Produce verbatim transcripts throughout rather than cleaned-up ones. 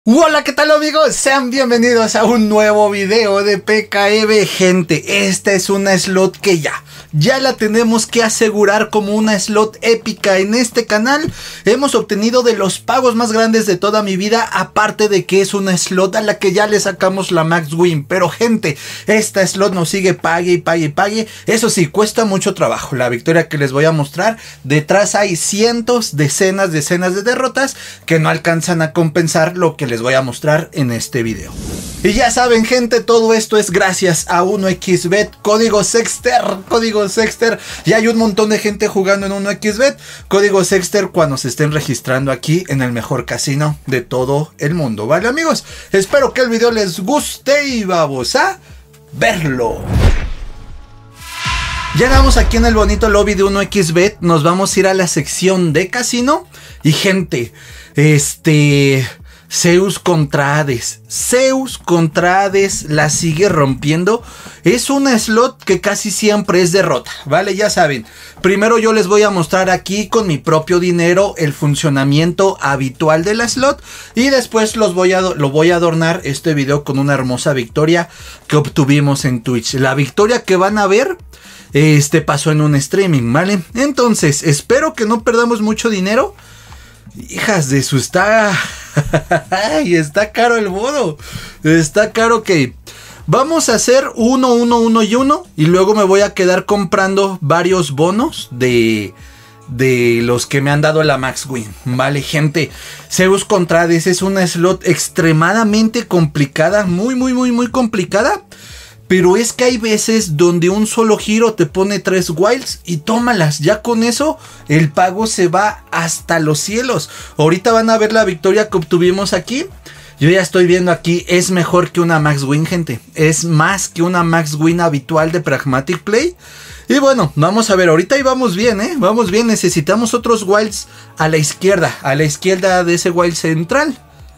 Hola, ¿qué tal amigos? Sean bienvenidos a un nuevo video de P K E V. Gente, esta es una slot que ya, ya la tenemos que asegurar como una slot épica en este canal. Hemos obtenido de los pagos más grandes de toda mi vida, aparte de que es una slot a la que ya le sacamos la max win. Pero gente, esta slot nos sigue pague y pague y pague. Eso sí, cuesta mucho trabajo. La victoria que les voy a mostrar, detrás hay cientos, decenas, decenas de derrotas que no alcanzan a compensar lo que les voy a mostrar en este video. Y ya saben gente, todo esto es gracias a uno equis bet, código Sexter, código Sexter. Ya hay un montón de gente jugando en uno equis bet, código Sexter cuando se estén registrando aquí en el mejor casino de todo el mundo. Vale amigos, espero que el video les guste y vamos a verlo. Ya andamos aquí en el bonito lobby de uno equis bet, nos vamos a ir a la sección de casino. Y gente, este... Zeus contra Hades, Zeus contra Hades la sigue rompiendo. Es una slot que casi siempre es derrota, ¿vale? Ya saben, primero yo les voy a mostrar aquí con mi propio dinero el funcionamiento habitual de la slot. Y después los voy a, lo voy a adornar este video con una hermosa victoria que obtuvimos en Twitch. La victoria que van a ver, este pasó en un streaming, ¿vale? Entonces, espero que no perdamos mucho dinero. Hijas de su, está... Ay, está caro el bono. Está caro que... Vamos a hacer uno, uno, uno y uno. Y luego me voy a quedar comprando varios bonos de... De los que me han dado la max win. Vale, gente. Zeus contra Hades es una slot extremadamente complicada. Muy, muy, muy, muy complicada. Pero es que hay veces donde un solo giro te pone tres wilds y tómalas. Ya con eso el pago se va hasta los cielos. Ahorita van a ver la victoria que obtuvimos aquí. Yo ya estoy viendo aquí, es mejor que una max win, gente. Es más que una max win habitual de Pragmatic Play. Y bueno, vamos a ver, ahorita ahí vamos bien, ¿eh? Vamos bien, necesitamos otros wilds a la izquierda. A la izquierda de ese wild central.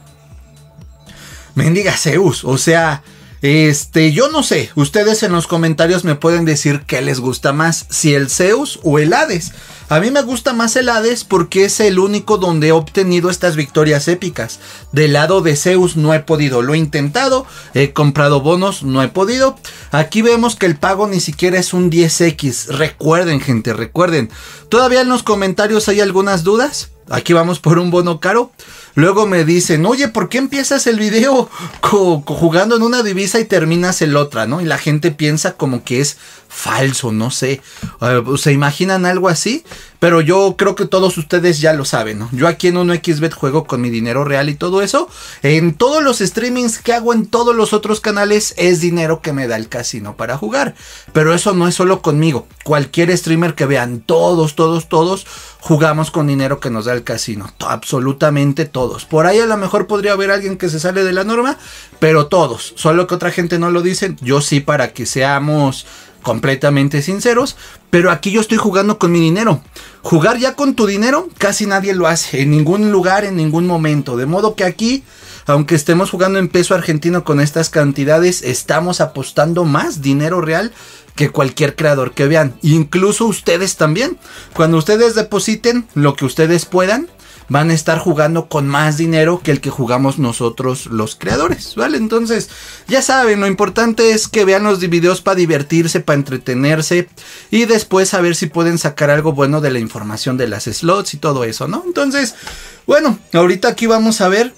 Mendiga Zeus, o sea... Este, yo no sé, ustedes en los comentarios me pueden decir qué les gusta más, si el Zeus o el Hades. A mí me gusta más el Hades porque es el único donde he obtenido estas victorias épicas. Del lado de Zeus no he podido, lo he intentado, he comprado bonos, no he podido. Aquí vemos que el pago ni siquiera es un diez equis, recuerden gente, recuerden. Todavía en los comentarios hay algunas dudas, aquí vamos por un bono caro. Luego me dicen, oye, ¿por qué empiezas el video jugando en una divisa y terminas en otra, no? Y la gente piensa como que es falso, no sé. Uh, ¿Se imaginan algo así? Pero yo creo que todos ustedes ya lo saben, ¿no? Yo aquí en uno equis bet juego con mi dinero real y todo eso. En todos los streamings que hago en todos los otros canales es dinero que me da el casino para jugar. Pero eso no es solo conmigo. Cualquier streamer que vean, todos, todos, todos jugamos con dinero que nos da el casino. Absolutamente todos. Por ahí a lo mejor podría haber alguien que se sale de la norma, pero todos. Solo que otra gente no lo dicen. Yo sí, para que seamos completamente sinceros, pero aquí yo estoy jugando con mi dinero. Jugar ya con tu dinero casi nadie lo hace, en ningún lugar, en ningún momento, de modo que aquí, aunque estemos jugando en peso argentino con estas cantidades, estamos apostando más dinero real que cualquier creador que vean, incluso ustedes también. Cuando ustedes depositen lo que ustedes puedan, van a estar jugando con más dinero que el que jugamos nosotros los creadores, ¿vale? Entonces, ya saben, lo importante es que vean los videos para divertirse, para entretenerse y después a ver si pueden sacar algo bueno de la información de las slots y todo eso, ¿no? Entonces, bueno, ahorita aquí vamos a ver.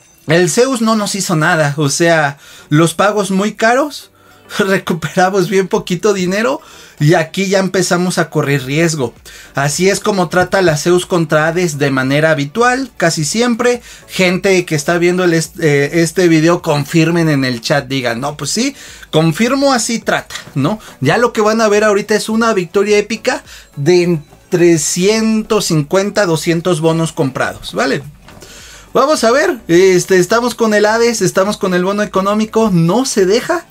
El Zeus no nos hizo nada, o sea, los pagos muy caros, recuperamos bien poquito dinero y aquí ya empezamos a correr riesgo. Así es como trata la Zeus contra Hades de manera habitual, casi siempre. Gente que está viendo el est eh, este video, confirmen en el chat, digan, no, pues sí, confirmo, así trata, ¿no? Ya lo que van a ver ahorita es una victoria épica de entre ciento cincuenta a doscientos bonos comprados, ¿vale? Vamos a ver, este, estamos con el Hades, estamos con el bono económico, no se deja.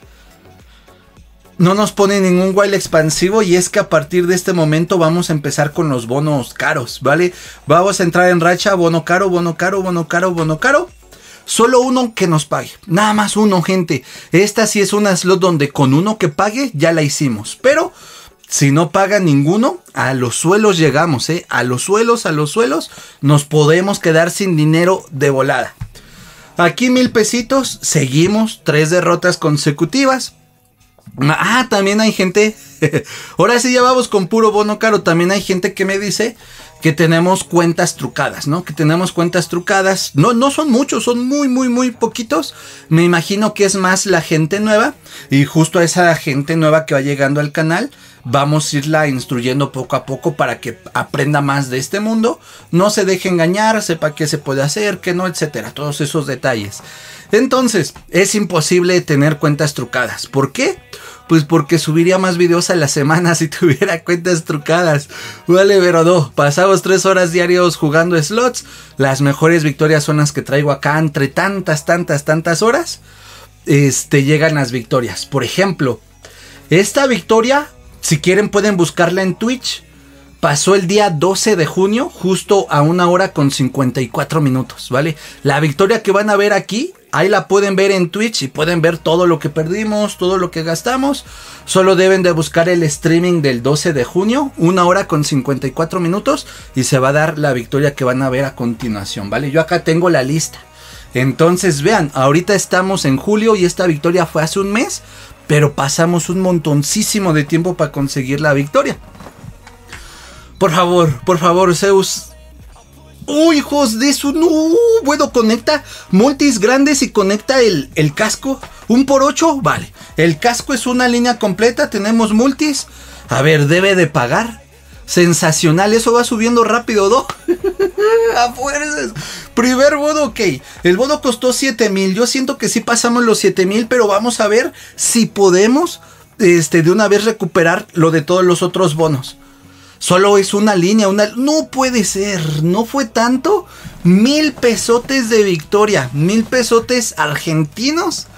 No nos pone ningún wild expansivo y es que a partir de este momento vamos a empezar con los bonos caros, ¿vale? Vamos a entrar en racha, bono caro, bono caro, bono caro, bono caro. Solo uno que nos pague, nada más uno, gente. Esta sí es una slot donde con uno que pague ya la hicimos, pero si no paga ninguno, a los suelos llegamos, ¿eh? A los suelos, a los suelos, nos podemos quedar sin dinero de volada. Aquí mil pesitos, seguimos, tres derrotas consecutivas. Ah, también hay gente, ahora sí ya vamos con puro bono caro, también hay gente que me dice que tenemos cuentas trucadas, ¿no? Que tenemos cuentas trucadas, no, no son muchos, son muy, muy, muy poquitos, me imagino que es más la gente nueva, y justo a esa gente nueva que va llegando al canal, vamos a irla instruyendo poco a poco para que aprenda más de este mundo, no se deje engañar, sepa qué se puede hacer, qué no, etcétera, todos esos detalles. Entonces, es imposible tener cuentas trucadas. ¿Por qué? Pues porque subiría más videos a la semana si tuviera cuentas trucadas. Vale, pero no. Pasamos tres horas diarios jugando slots. Las mejores victorias son las que traigo acá. Entre tantas, tantas, tantas horas, este, llegan las victorias. Por ejemplo, esta victoria, si quieren pueden buscarla en Twitch. Pasó el día doce de junio, justo a una hora con cincuenta y cuatro minutos, ¿vale? La victoria que van a ver aquí, ahí la pueden ver en Twitch y pueden ver todo lo que perdimos, todo lo que gastamos. Solo deben de buscar el streaming del doce de junio, una hora con cincuenta y cuatro minutos, y se va a dar la victoria que van a ver a continuación, ¿vale? Yo acá tengo la lista. Entonces vean, ahorita estamos en julio y esta victoria fue hace un mes, pero pasamos un montoncísimo de tiempo para conseguir la victoria. Por favor, por favor, Zeus. ¡Uy, hijos de eso! ¡No! Bueno, conecta multis grandes y conecta el, el casco. ¿Un por ocho? Vale. El casco es una línea completa. Tenemos multis. A ver, debe de pagar. Sensacional. Eso va subiendo rápido, ¿no? A fuerzas. Primer bono, ok. El bono costó siete mil. Yo siento que sí pasamos los siete mil, pero vamos a ver si podemos este, de una vez recuperar lo de todos los otros bonos. Solo es una línea, una... No puede ser, no fue tanto. Mil pesotes de victoria, mil pesotes argentinos.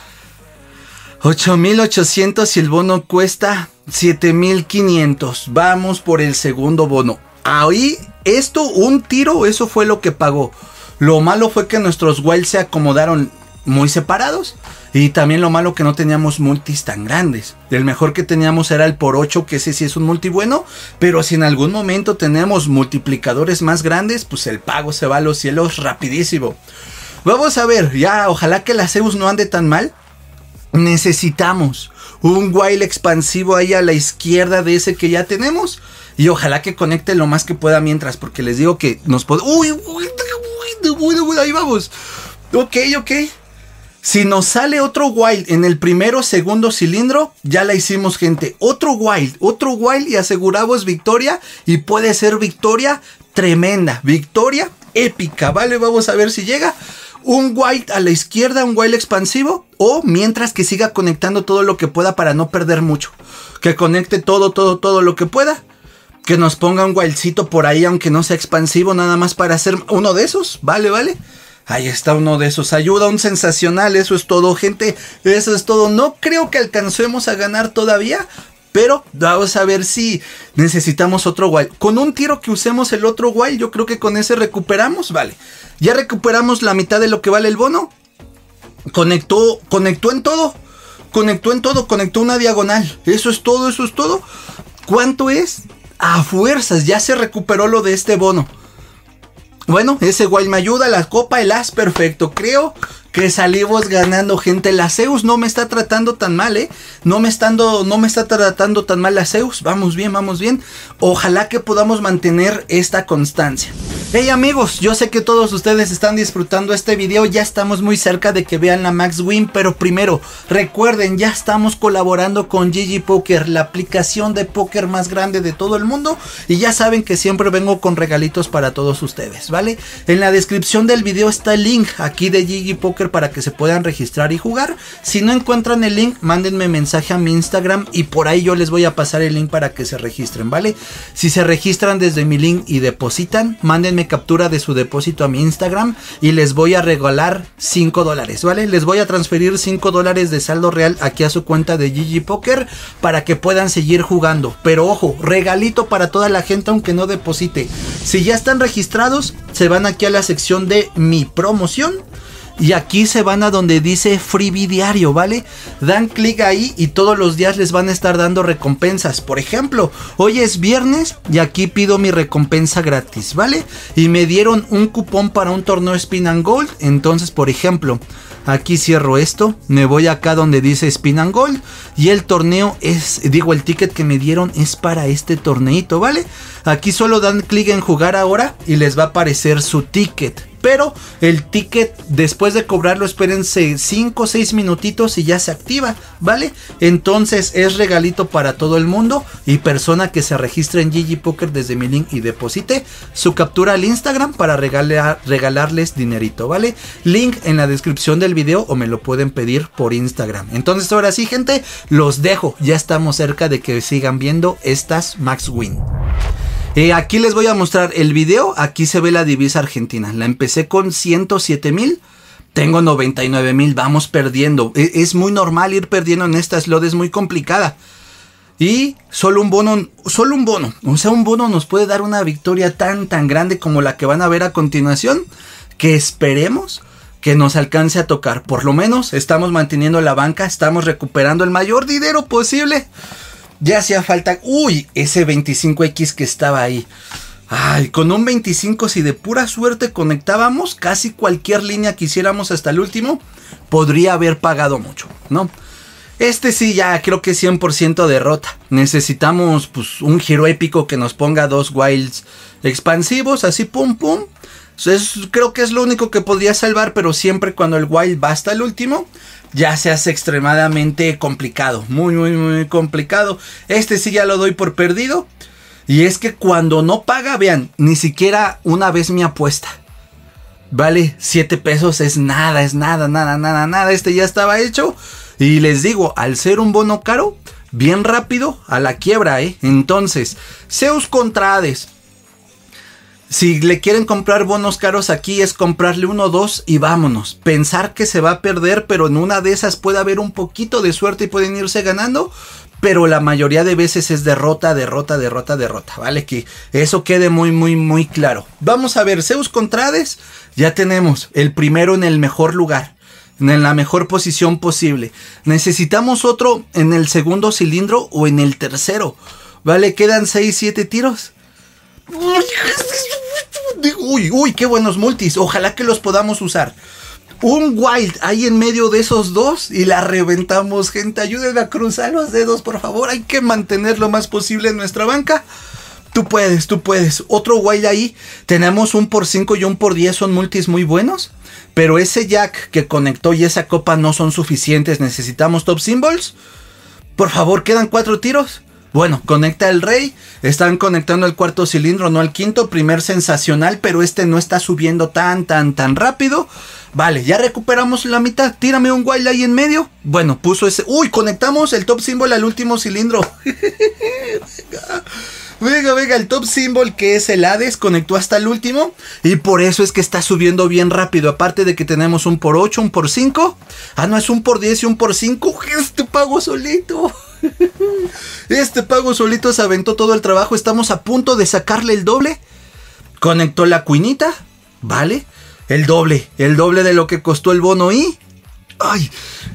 ocho mil ochocientos y el bono cuesta siete mil quinientos. Vamos por el segundo bono. Ahí, esto, un tiro, eso fue lo que pagó. Lo malo fue que nuestros wilds se acomodaron muy separados. Y también lo malo que no teníamos multis tan grandes. El mejor que teníamos era el por ocho, que ese sí es un multi bueno. Pero si en algún momento tenemos multiplicadores más grandes, pues el pago se va a los cielos rapidísimo. Vamos a ver, ya ojalá que la Zeus no ande tan mal. Necesitamos un wild expansivo ahí a la izquierda de ese que ya tenemos. Y ojalá que conecte lo más que pueda mientras, porque les digo que nos puede... Uy, uy, uy, uy, uy, ahí vamos. Ok, ok. Si nos sale otro wild en el primero o segundo cilindro, ya la hicimos, gente. Otro wild, otro wild y aseguramos victoria. Y puede ser victoria tremenda, victoria épica, ¿vale? Vamos a ver si llega un wild a la izquierda, un wild expansivo. O mientras que siga conectando todo lo que pueda para no perder mucho. Que conecte todo, todo, todo lo que pueda. Que nos ponga un wildcito por ahí, aunque no sea expansivo, nada más para hacer uno de esos, ¿vale? ¿Vale? Ahí está uno de esos. Ayuda, un sensacional. Eso es todo, gente. Eso es todo. No creo que alcancemos a ganar todavía. Pero vamos a ver si necesitamos otro wild. Con un tiro que usemos el otro wild, yo creo que con ese recuperamos. Vale. Ya recuperamos la mitad de lo que vale el bono. Conectó, conectó en todo. Conectó en todo. Conectó una diagonal. Eso es todo, eso es todo. ¿Cuánto es? A fuerzas. Ya se recuperó lo de este bono. Bueno, ese wild me ayuda, la copa, el as, perfecto. Creo que salimos ganando, gente. La Zeus no me está tratando tan mal, ¿eh? No me, estando, no me está tratando tan mal la Zeus. Vamos bien, vamos bien. Ojalá que podamos mantener esta constancia. Hey amigos, yo sé que todos ustedes están disfrutando este video. Ya estamos muy cerca de que vean la Max Win. Pero primero, recuerden, ya estamos colaborando con G G Poker, la aplicación de póker más grande de todo el mundo. Y ya saben que siempre vengo con regalitos para todos ustedes, ¿vale? En la descripción del video está el link aquí de G G Poker para que se puedan registrar y jugar. Si no encuentran el link, mándenme mensaje a mi Instagram y por ahí yo les voy a pasar el link para que se registren, ¿vale? Si se registran desde mi link y depositan, mándenme captura de su depósito a mi Instagram y les voy a regalar cinco dólares, ¿vale? Les voy a transferir cinco dólares de saldo real aquí a su cuenta de G G Poker para que puedan seguir jugando. Pero ojo, regalito para toda la gente aunque no deposite. Si ya están registrados, se van aquí a la sección de mi promoción y aquí se van a donde dice freebie diario, ¿vale? Dan clic ahí y todos los días les van a estar dando recompensas. Por ejemplo, hoy es viernes y aquí pido mi recompensa gratis, ¿vale? Y me dieron un cupón para un torneo Spin and Gold. Entonces, por ejemplo, aquí cierro esto, me voy acá donde dice Spin and Gold y el torneo es, digo, el ticket que me dieron es para este torneito, ¿vale? Aquí solo dan clic en jugar ahora y les va a aparecer su ticket. Pero el ticket, después de cobrarlo, espérense cinco o seis minutitos y ya se activa, ¿vale? Entonces es regalito para todo el mundo. Y persona que se registre en G G Poker desde mi link y deposite su captura al Instagram para regalar, regalarles dinerito, ¿vale? Link en la descripción del video o me lo pueden pedir por Instagram. Entonces ahora sí, gente, los dejo. Ya estamos cerca de que sigan viendo estas Max Win. Eh, aquí les voy a mostrar el video. Aquí se ve la divisa argentina. La empecé con ciento siete mil. Tengo noventa y nueve mil. Vamos perdiendo. Es, es muy normal ir perdiendo en esta slot. Es muy complicada. Y solo un bono. Solo un bono. O sea, un bono nos puede dar una victoria tan tan grande como la que van a ver a continuación. Que esperemos que nos alcance a tocar. Por lo menos estamos manteniendo la banca. Estamos recuperando el mayor dinero posible. Ya hacía falta. Uy, ese veinticinco equis que estaba ahí. Ay, con un veinticinco, si de pura suerte conectábamos, casi cualquier línea que hiciéramos hasta el último, podría haber pagado mucho, ¿no? Este sí, ya creo que cien por ciento derrota. Necesitamos pues un giro épico que nos ponga dos wilds expansivos, así pum pum. Es, creo que es lo único que podría salvar, pero siempre cuando el wild va hasta el último, ya se hace extremadamente complicado. Muy, muy, muy complicado. Este sí ya lo doy por perdido. Y es que cuando no paga, vean, ni siquiera una vez mi apuesta. Vale, siete pesos es nada, es nada, nada, nada, nada. Este ya estaba hecho. Y les digo, al ser un bono caro, bien rápido, a la quiebra, ¿eh? Entonces, Zeus contra Hades. Si le quieren comprar bonos caros aquí es comprarle uno o dos y vámonos. Pensar que se va a perder, pero en una de esas puede haber un poquito de suerte y pueden irse ganando. Pero la mayoría de veces es derrota, derrota, derrota, derrota. Vale, que eso quede muy, muy, muy claro. Vamos a ver, Zeus contra Hades. Ya tenemos el primero en el mejor lugar. En la mejor posición posible. Necesitamos otro en el segundo cilindro o en el tercero. Vale, quedan seis, siete tiros. Uy, uy, qué buenos multis. Ojalá que los podamos usar. Un wild ahí en medio de esos dos y la reventamos, gente. Ayúdenme a cruzar los dedos, por favor. Hay que mantener lo más posible en nuestra banca. Tú puedes, tú puedes. Otro wild ahí. Tenemos un por cinco y un por diez. Son multis muy buenos. Pero ese jack que conectó y esa copa no son suficientes. Necesitamos top symbols. Por favor, quedan cuatro tiros. Bueno, conecta el rey, están conectando el cuarto cilindro, no al quinto, primer sensacional, pero este no está subiendo tan, tan, tan rápido. Vale, ya recuperamos la mitad, tírame un wild ahí en medio. Bueno, puso ese, uy, conectamos el top symbol al último cilindro. Venga, venga, el top symbol que es el Hades conectó hasta el último y por eso es que está subiendo bien rápido. Aparte de que tenemos un por ocho, un por cinco. Ah, no, es un por diez y un por cinco. Este pago solito. Este pago solito se aventó todo el trabajo. Estamos a punto de sacarle el doble. Conectó la cuinita. Vale. El doble. El doble de lo que costó el bono y... ¡Ay!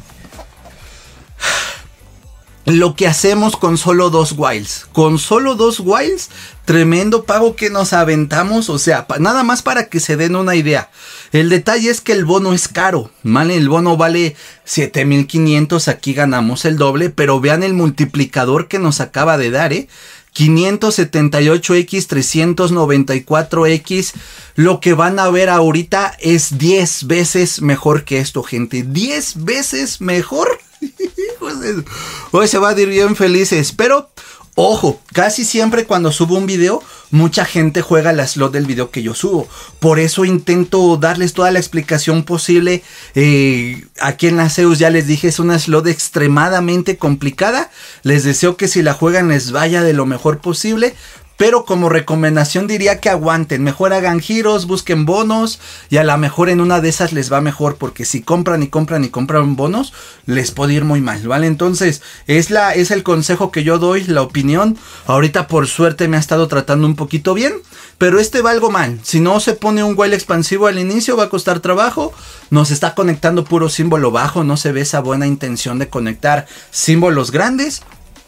Lo que hacemos con solo dos wilds. Con solo dos wilds. Tremendo pago que nos aventamos. O sea, nada más para que se den una idea. El detalle es que el bono es caro. ¿Vale? El bono vale siete mil quinientos. Aquí ganamos el doble. Pero vean el multiplicador que nos acaba de dar, ¿eh? quinientos setenta y ocho equis, trescientos noventa y cuatro equis. Lo que van a ver ahorita es diez veces mejor que esto, gente. diez veces mejor. Hoy se va a ir bien felices. Pero, ojo, casi siempre cuando subo un video, mucha gente juega la slot del video que yo subo. Por eso intento darles toda la explicación posible. Eh, aquí en la Zeus ya les dije, es una slot extremadamente complicada. Les deseo que si la juegan les vaya de lo mejor posible. pero como recomendación diría que aguanten, mejor hagan giros, busquen bonos y a lo mejor en una de esas les va mejor, porque si compran y compran y compran bonos, les puede ir muy mal, ¿vale? Entonces, es, la, es el consejo que yo doy, la opinión. Ahorita por suerte me ha estado tratando un poquito bien, pero este va algo mal. Si no se pone un while expansivo al inicio va a costar trabajo, nos está conectando puro símbolo bajo, no se ve esa buena intención de conectar símbolos grandes.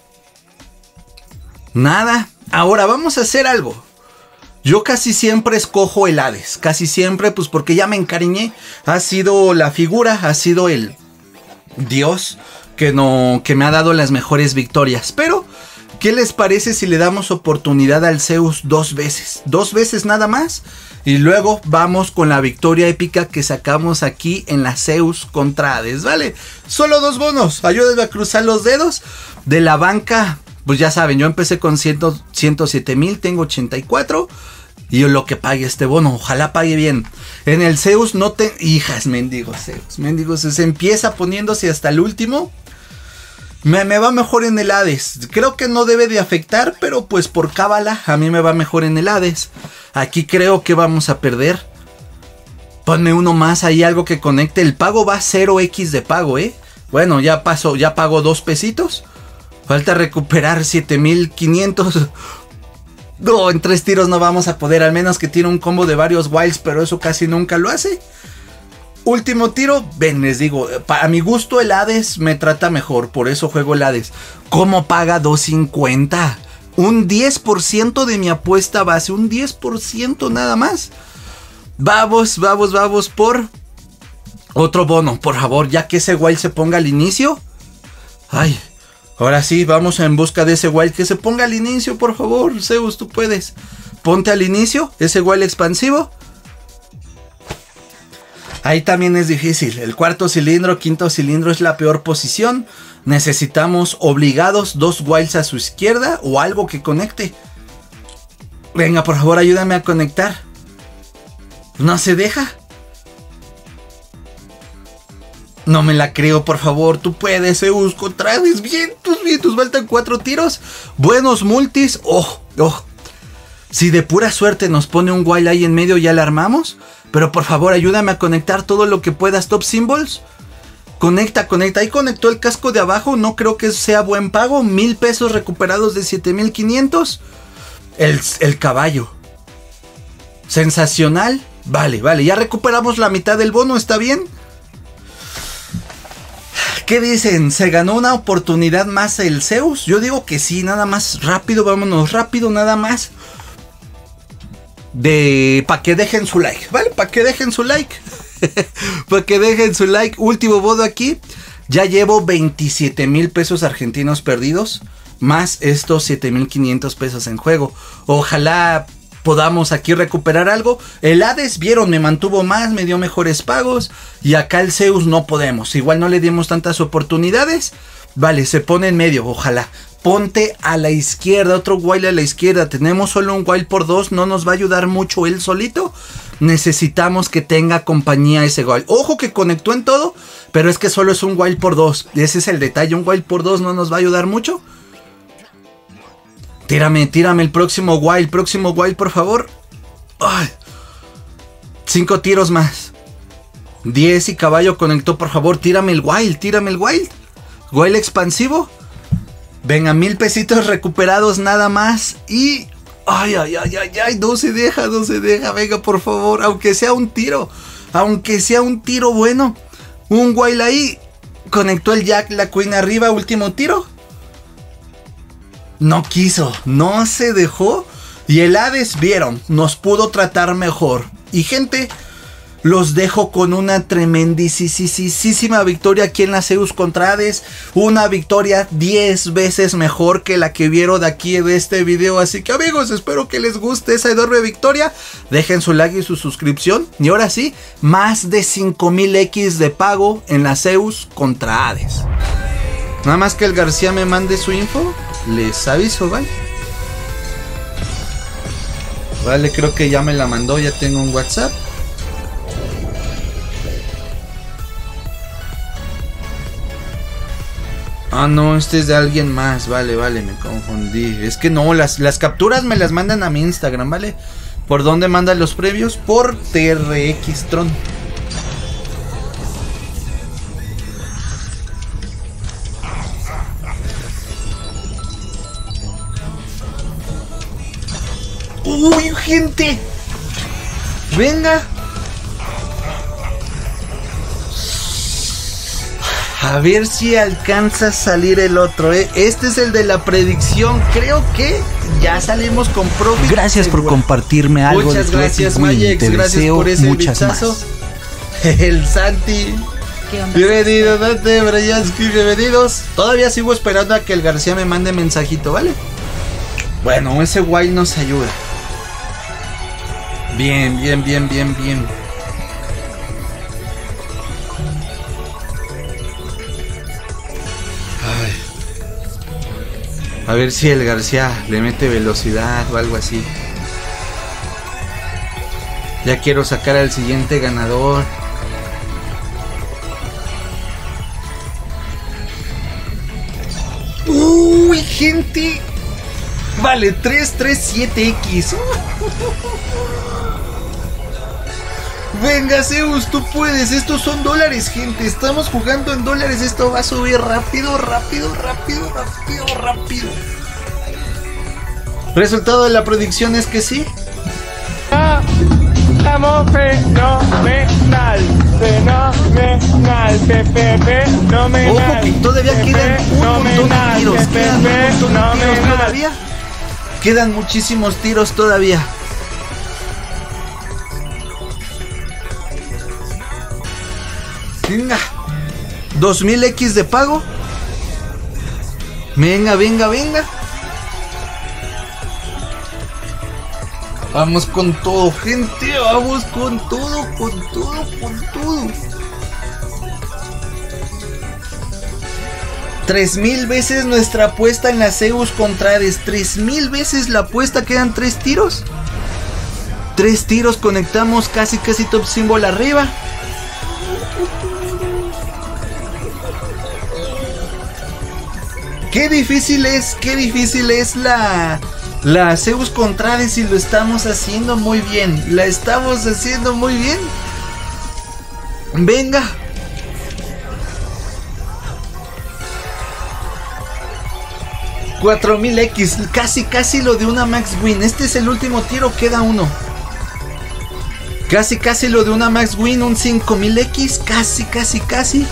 Nada. Ahora vamos a hacer algo. Yo casi siempre escojo el Hades. Casi siempre, pues porque ya me encariñé. Ha sido la figura, ha sido el dios que, no, que me ha dado las mejores victorias. Pero, ¿qué les parece si le damos oportunidad al Zeus dos veces? Dos veces nada más. Y luego vamos con la victoria épica que sacamos aquí en la Zeus contra Hades, ¿vale? Solo dos bonos. Ayúdenme a cruzar los dedos. De la banca, pues ya saben, yo empecé con ciento siete mil, tengo ochenta y cuatro. Y lo que pague este bono, ojalá pague bien. En el Zeus no te... Hijas, mendigos Zeus, mendigos. Se empieza poniéndose hasta el último. Me, me va mejor en el Hades. Creo que no debe de afectar, pero pues por cábala a mí me va mejor en el Hades. Aquí creo que vamos a perder. Ponme uno más ahí, algo que conecte. El pago va cero equis de pago, ¿eh? Bueno, ya pasó, ya pago dos pesitos. Falta recuperar siete mil quinientos. No, en tres tiros no vamos a poder. Al menos que tiene un combo de varios wilds, pero eso casi nunca lo hace. Último tiro. Ven, les digo, a mi gusto el Hades me trata mejor. Por eso juego el Hades. ¿Cómo paga dos cincuenta? Un diez por ciento de mi apuesta base. Un diez por ciento nada más. Vamos, vamos, vamos por otro bono. Por favor, ya que ese wild se ponga al inicio. Ay, ahora sí, vamos en busca de ese wild que se ponga al inicio, por favor. Zeus, tú puedes. Ponte al inicio, ese wild expansivo. Ahí también es difícil. El cuarto cilindro, quinto cilindro es la peor posición. Necesitamos obligados dos wilds a su izquierda o algo que conecte. Venga, por favor, ayúdame a conectar. No se deja. No me la creo, por favor. Tú puedes, Zeus. Contrades. Vientos, vientos. Faltan cuatro tiros. Buenos multis. Oh, oh. Si de pura suerte nos pone un wild ahí en medio, ya la armamos. Pero por favor, ayúdame a conectar todo lo que puedas. Top symbols. Conecta, conecta. Ahí conectó el casco de abajo. No creo que sea buen pago. Mil pesos recuperados de siete mil quinientos. El, el caballo. Sensacional. Vale, vale. Ya recuperamos la mitad del bono. ¿Está bien? ¿Qué dicen? ¿Se ganó una oportunidad más el Zeus? Yo digo que sí, nada más rápido, vámonos rápido, nada más. De... para que dejen su like, ¿vale? Para que dejen su like. Para que dejen su like. Último bono aquí. Ya llevo veintisiete mil pesos argentinos perdidos. Más estos siete mil quinientos pesos en juego. Ojalá podamos aquí recuperar algo. El Hades, vieron, me mantuvo más, me dio mejores pagos. Y acá el Zeus no podemos. Igual no le dimos tantas oportunidades. Vale, se pone en medio, ojalá. Ponte a la izquierda, otro wild a la izquierda. Tenemos solo un wild por dos, no nos va a ayudar mucho él solito. Necesitamos que tenga compañía ese wild. Ojo que conectó en todo, pero es que solo es un wild por dos. Ese es el detalle, un wild por dos no nos va a ayudar mucho. Tírame, tírame el próximo wild, próximo wild, por favor. Ay. Cinco tiros más. Diez y caballo conectó, por favor, tírame el wild, tírame el wild. Wild expansivo. Venga, mil pesitos recuperados nada más. Y... ay, ay, ay, ay, ay, no se deja, no se deja. Venga, por favor, aunque sea un tiro. Aunque sea un tiro bueno. Un wild ahí. Conectó el Jack, la Queen arriba, último tiro. No quiso, no se dejó. Y el Hades, vieron, nos pudo tratar mejor. Y gente, los dejo con una tremendísima victoria aquí en la Zeus contra Hades. Una victoria diez veces mejor que la que vieron de aquí de este video. Así que amigos, espero que les guste esa enorme victoria. Dejen su like y su suscripción. Y ahora sí, más de cinco mil equis de pago en la Zeus contra Hades. Nada más que el García me mande su info, les aviso, ¿vale? Vale, creo que ya me la mandó, ya tengo un WhatsApp. Ah, no, este es de alguien más. Vale, vale, me confundí. Es que no, las, las capturas me las mandan a mi Instagram, ¿vale? ¿Por dónde mandan los previos? Por T R X Tron. ¡Uy, gente! ¡Venga! A ver si alcanza a salir el otro, ¿eh? Este es el de la predicción. Creo que ya salimos con Profit. Gracias por compartirme algo. Muchas de gracias, Win. Mayex. Te gracias deseo por ese muchas bichazo. más. El Santi. Bienvenido, Dante, Brayansky, bienvenidos. Todavía sigo esperando a que el García me mande mensajito, ¿vale? Bueno, ese guay nos ayuda. Bien, bien, bien, bien, bien. Ay. A ver si el García le mete velocidad o algo así. Ya quiero sacar al siguiente ganador. Uy, gente. Vale, tres tres siete equis. Venga, Zeus, tú puedes. Estos son dólares, gente. Estamos jugando en dólares. Esto va a subir rápido, rápido, rápido, rápido, rápido. Resultado de la predicción es que sí. Estamos fenomenal, fenomenal, fenomenal. Ojo, que todavía quedan un montón de tiros. Quedan un montón de tiros todavía. Quedan muchísimos tiros todavía. Venga. dos mil equis de pago. Venga, venga, venga. Vamos con todo, gente. Vamos con todo, con todo, con todo. Tres mil veces nuestra apuesta en la Zeus contra Hades. Tres mil veces la apuesta. Quedan tres tiros. Tres tiros. Conectamos casi, casi top symbol arriba. Qué difícil es, qué difícil es la... La Zeus contra Hades y lo estamos haciendo muy bien. La estamos haciendo muy bien. Venga. cuatro mil equis. Casi, casi lo de una Max Win. Este es el último tiro. Queda uno. Casi, casi lo de una Max Win. Un cinco mil equis. Casi, casi, casi.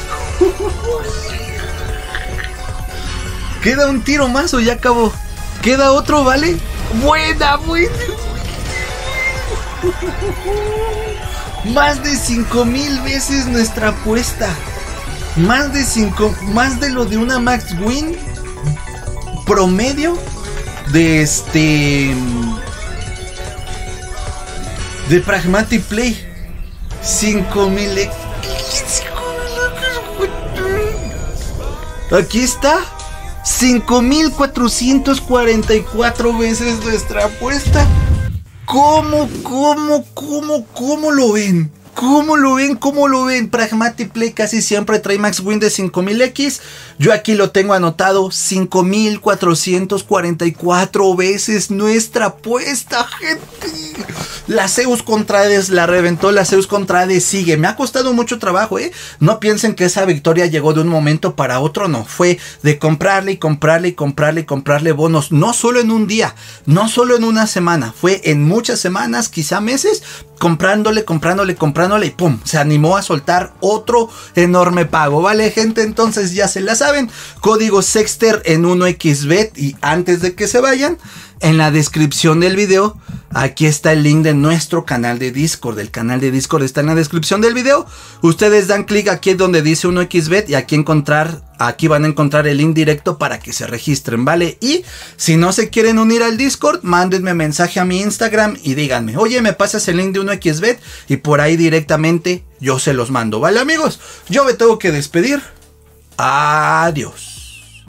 Queda un tiro más o ya acabó. Queda otro, ¿vale? Buena, buena. Más de cinco mil veces nuestra apuesta. Más de cinco, más de lo de una Max Win promedio de este de Pragmatic Play. cinco mil. Aquí está. cinco mil cuatrocientos cuarenta y cuatro veces nuestra apuesta. ¿Cómo, cómo, cómo, cómo lo ven? ¿Cómo lo ven? ¿Cómo lo ven? Pragmatic Play casi siempre trae Max Win de cinco mil equis. Yo aquí lo tengo anotado. cinco mil cuatrocientos cuarenta y cuatro veces nuestra apuesta, gente. La Zeus contra Hades la reventó. La Zeus contra Hades sigue. Me ha costado mucho trabajo, ¿eh? No piensen que esa victoria llegó de un momento para otro. No, fue de comprarle y comprarle y comprarle y comprarle bonos. No solo en un día, no solo en una semana. Fue en muchas semanas, quizá meses, comprándole, comprándole, comprándole y pum, se animó a soltar otro enorme pago, ¿vale, gente? Entonces ya se la saben, código Sexter en uno equis bet. Y antes de que se vayan, en la descripción del video, aquí está el link de nuestro canal de Discord. El canal de Discord está en la descripción del video. Ustedes dan clic aquí donde dice uno equis bet y aquí encontrar, aquí van a encontrar el link directo para que se registren, ¿vale? Y si no se quieren unir al Discord, mándenme mensaje a mi Instagram y díganme, oye, me pasas el link de uno equis bet y por ahí directamente yo se los mando, ¿vale, amigos? Yo me tengo que despedir. Adiós.